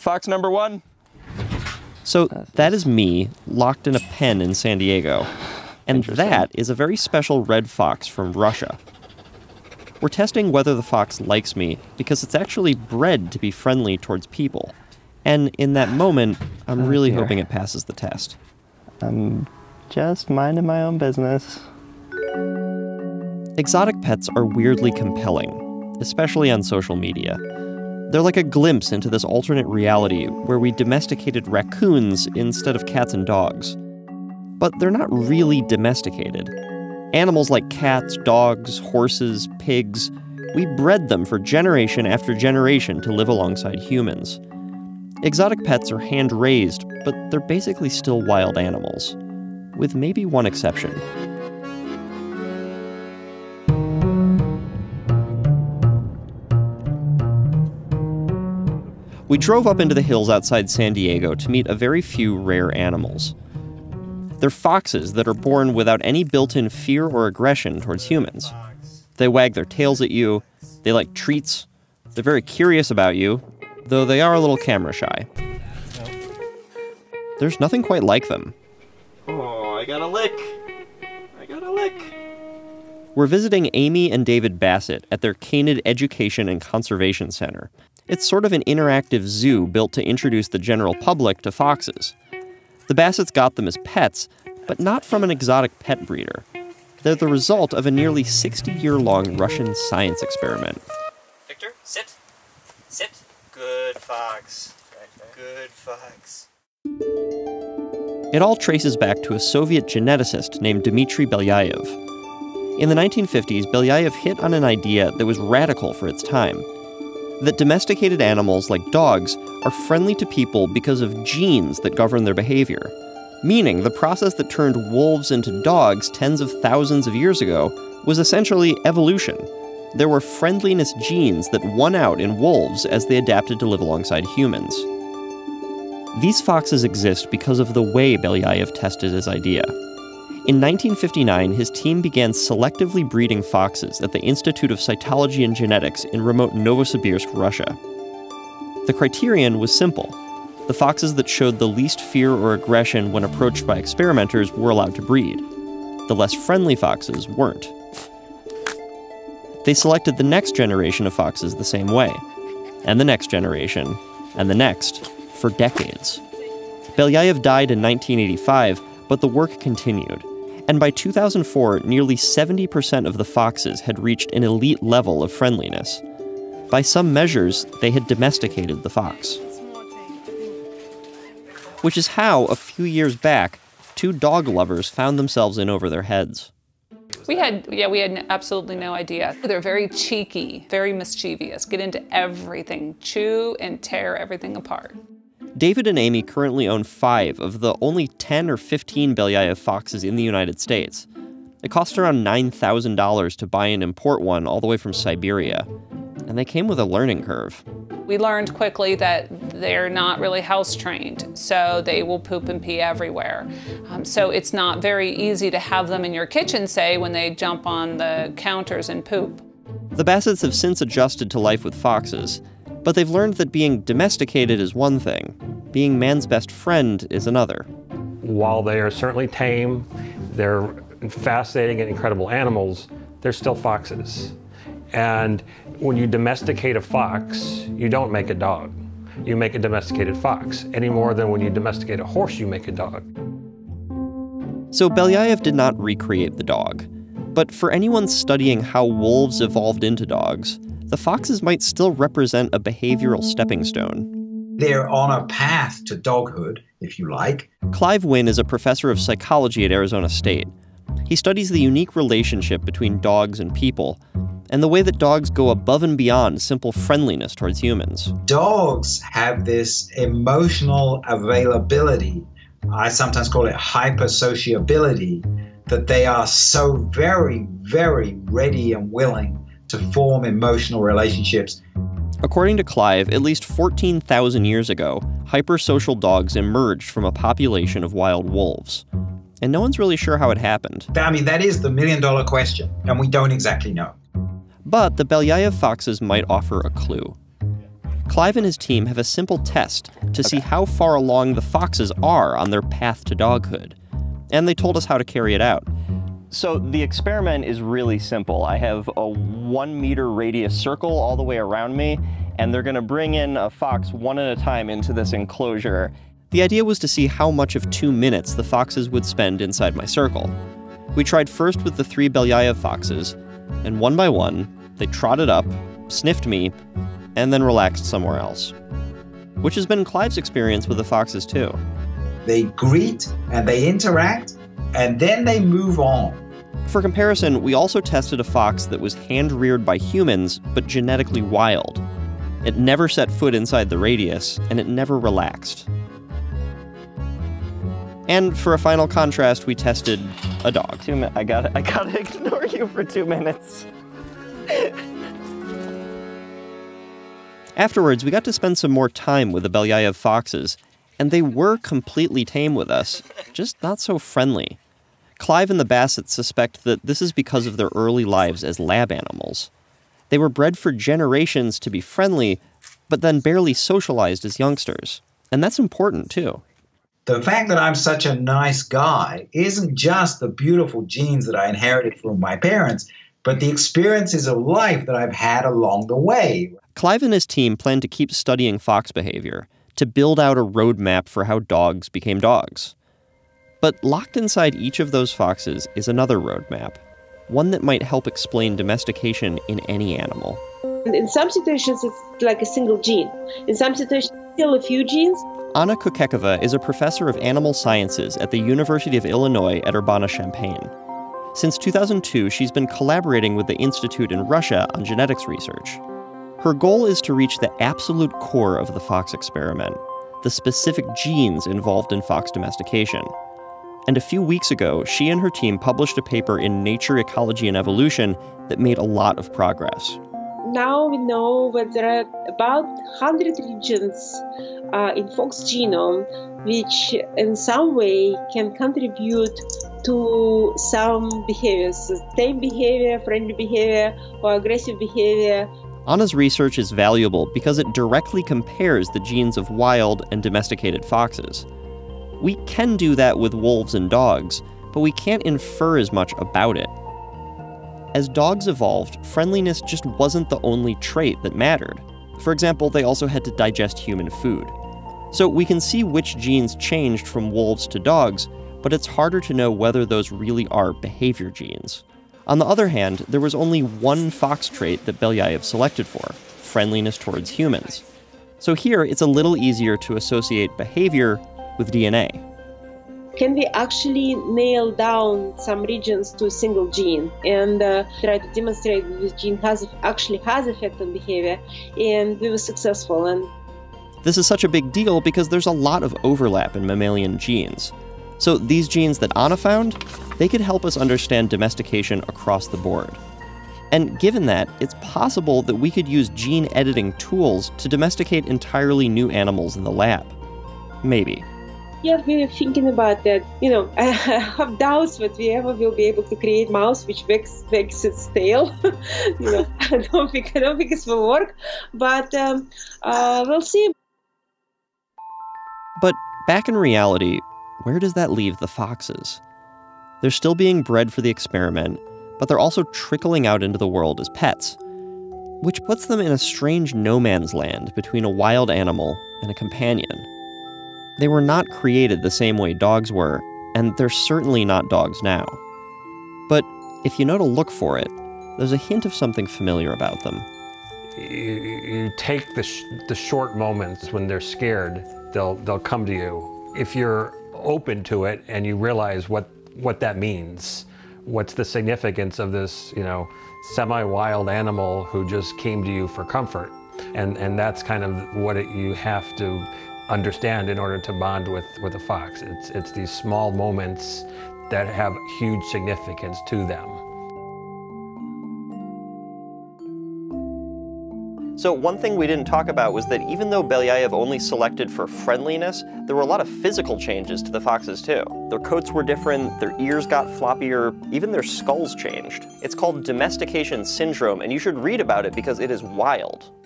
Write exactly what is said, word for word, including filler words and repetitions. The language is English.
Fox number one. So that is me, locked in a pen in San Diego. And that is a very special red fox from Russia. We're testing whether the fox likes me because it's actually bred to be friendly towards people. And in that moment, I'm really oh, hoping it passes the test. I'm just minding my own business. Exotic pets are weirdly compelling, especially on social media. They're like a glimpse into this alternate reality where we domesticated raccoons instead of cats and dogs. But they're not really domesticated. Animals like cats, dogs, horses, pigs, we bred them for generation after generation to live alongside humans. Exotic pets are hand-raised, but they're basically still wild animals, with maybe one exception. We drove up into the hills outside San Diego to meet a very few rare animals. They're foxes that are born without any built-in fear or aggression towards humans. They wag their tails at you, they like treats, they're very curious about you, though they are a little camera shy. There's nothing quite like them. Oh, I got a lick. I got a lick. We're visiting Amy and David Bassett at their Canid Education and Conservation Center. It's sort of an interactive zoo built to introduce the general public to foxes. The Bassetts got them as pets, but not from an exotic pet breeder. They're the result of a nearly sixty-year-long Russian science experiment. Victor, sit. Sit. Good fox. Good fox. It all traces back to a Soviet geneticist named Dmitry Belyayev. In the nineteen fifties, Belyayev hit on an idea that was radical for its time. That domesticated animals like dogs are friendly to people because of genes that govern their behavior. Meaning the process that turned wolves into dogs tens of thousands of years ago was essentially evolution. There were friendliness genes that won out in wolves as they adapted to live alongside humans. These foxes exist because of the way Belyayev tested his idea. In nineteen fifty-nine, his team began selectively breeding foxes at the Institute of Cytology and Genetics in remote Novosibirsk, Russia. The criterion was simple. The foxes that showed the least fear or aggression when approached by experimenters were allowed to breed. The less friendly foxes weren't. They selected the next generation of foxes the same way, and the next generation, and the next, for decades. Belyayev died in nineteen eighty-five, but the work continued. And by two thousand four, nearly seventy percent of the foxes had reached an elite level of friendliness. By some measures, they had domesticated the fox. Which is how, a few years back, two dog lovers found themselves in over their heads. We had, yeah, we had absolutely no idea. They're very cheeky, very mischievous, get into everything, chew and tear everything apart. David and Amy currently own five of the only ten or fifteen Belyayev foxes in the United States. It cost around nine thousand dollars to buy and import one all the way from Siberia. And they came with a learning curve. We learned quickly that they're not really house trained, so they will poop and pee everywhere. Um, so it's not very easy to have them in your kitchen, say, when they jump on the counters and poop. The Bassetts have since adjusted to life with foxes, but they've learned that being domesticated is one thing, being man's best friend is another. While they are certainly tame, they're fascinating and incredible animals, they're still foxes. And when you domesticate a fox, you don't make a dog. You make a domesticated fox, any more than when you domesticate a horse, you make a dog. So Belyayev did not recreate the dog. But for anyone studying how wolves evolved into dogs, the foxes might still represent a behavioral stepping stone. They're on a path to doghood, if you like. Clive Wynne is a professor of psychology at Arizona State. He studies the unique relationship between dogs and people, and the way that dogs go above and beyond simple friendliness towards humans. Dogs have this emotional availability, I sometimes call it hypersociability, that they are so very, very ready and willing to form emotional relationships. According to Clive, at least fourteen thousand years ago, hypersocial dogs emerged from a population of wild wolves. And no one's really sure how it happened. I mean, that is the million-dollar question, and we don't exactly know. But the Belyayev foxes might offer a clue. Clive and his team have a simple test to see how far along the foxes are on their path to doghood. And they told us how to carry it out. So the experiment is really simple. I have a one meter radius circle all the way around me, and they're gonna bring in a fox one at a time into this enclosure. The idea was to see how much of two minutes the foxes would spend inside my circle. We tried first with the three Belyaev foxes, and one by one, they trotted up, sniffed me, and then relaxed somewhere else. Which has been Clive's experience with the foxes too. They greet and they interact, and then they move on. For comparison, we also tested a fox that was hand-reared by humans, but genetically wild. It never set foot inside the radius, and it never relaxed. And for a final contrast, we tested a dog. Two mi- I gotta, I gotta ignore you for two minutes. Afterwards, we got to spend some more time with the Belyaev foxes, and they were completely tame with us, just not so friendly. Clive and the Bassets suspect that this is because of their early lives as lab animals. They were bred for generations to be friendly, but then barely socialized as youngsters. And that's important, too. The fact that I'm such a nice guy isn't just the beautiful genes that I inherited from my parents, but the experiences of life that I've had along the way. Clive and his team plan to keep studying fox behavior, to build out a roadmap for how dogs became dogs. But locked inside each of those foxes is another roadmap, one that might help explain domestication in any animal. In some situations, it's like a single gene. In some situations, still a few genes. Anna Kukekova is a professor of animal sciences at the University of Illinois at Urbana-Champaign. Since two thousand two, she's been collaborating with the Institute in Russia on genetics research. Her goal is to reach the absolute core of the fox experiment, the specific genes involved in fox domestication. And a few weeks ago, she and her team published a paper in Nature, Ecology, and Evolution that made a lot of progress. Now we know that there are about one hundred regions uh, in fox genome which in some way can contribute to some behaviors, tame behavior, friendly behavior, or aggressive behavior. Anna's research is valuable because it directly compares the genes of wild and domesticated foxes. We can do that with wolves and dogs, but we can't infer as much about it. As dogs evolved, friendliness just wasn't the only trait that mattered. For example, they also had to digest human food. So we can see which genes changed from wolves to dogs, but it's harder to know whether those really are behavior genes. On the other hand, there was only one fox trait that Belyaev selected for, friendliness towards humans. So here, it's a little easier to associate behavior with D N A. Can we actually nail down some regions to a single gene and uh, try to demonstrate that this gene has actually has effect on behavior? And we were successful. And this is such a big deal because there's a lot of overlap in mammalian genes. So these genes that Anna found, they could help us understand domestication across the board. And given that, it's possible that we could use gene editing tools to domesticate entirely new animals in the lab. Maybe. yeah, we are thinking about that. You know, I have doubts that we ever will be able to create mouse which wags, wags its tail. you know, I don't think I don't think it will work, but um, uh, we'll see. But back in reality, where does that leave the foxes? They're still being bred for the experiment, but they're also trickling out into the world as pets, which puts them in a strange no man's land between a wild animal and a companion. They were not created the same way dogs were, and they're certainly not dogs now. But if you know to look for it, there's a hint of something familiar about them. You, you take the, sh the short moments when they're scared, they'll, they'll come to you. If you're open to it and you realize what, what that means, what's the significance of this, you know, semi-wild animal who just came to you for comfort. And, and that's kind of what it, you have to understand in order to bond with, with a fox. It's, it's these small moments that have huge significance to them. So one thing we didn't talk about was that even though Belyaev only selected for friendliness, there were a lot of physical changes to the foxes too. Their coats were different, their ears got floppier, even their skulls changed. It's called domestication syndrome, and you should read about it because it is wild.